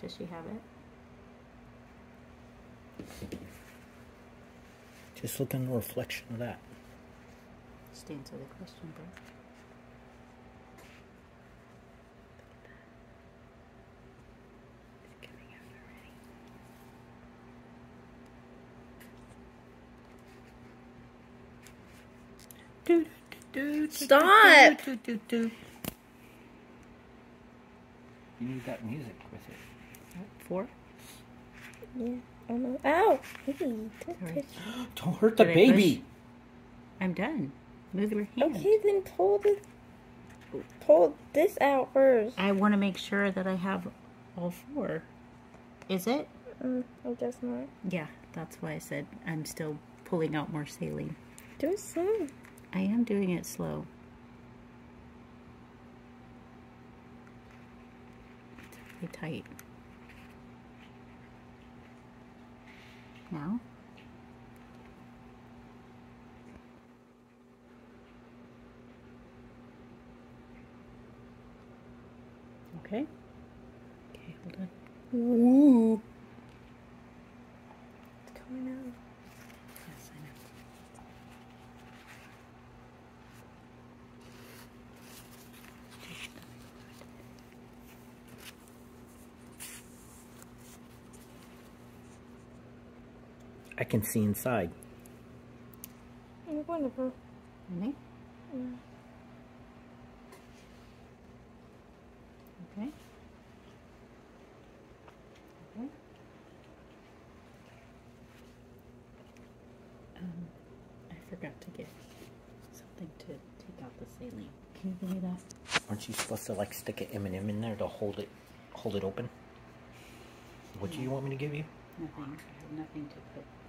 Does she have it? Just look in the reflection of that. Just answer the question, bro. Stop! You need that music with it. 4? Yeah, I know. Ow! Hey, Sorry. Don't hurt the Did I baby. push? I'm done. Move your hand. Okay, then pull this out first. I want to make sure that I have all 4. Is it? I guess not. Yeah, that's why I said I'm still pulling out more saline. Do it slow. I am doing it slow. It's really tight. Now? Okay. Okay, hold on. Ooh. It's coming out. Yes, I know. I can see inside. Wonderful. Ready? Yeah. Okay. Okay. I forgot to get something to take out the saline. Can you give me that? Aren't you supposed to like stick an M&M in there to hold it open? What do you want me to give you? Nothing. I have nothing to put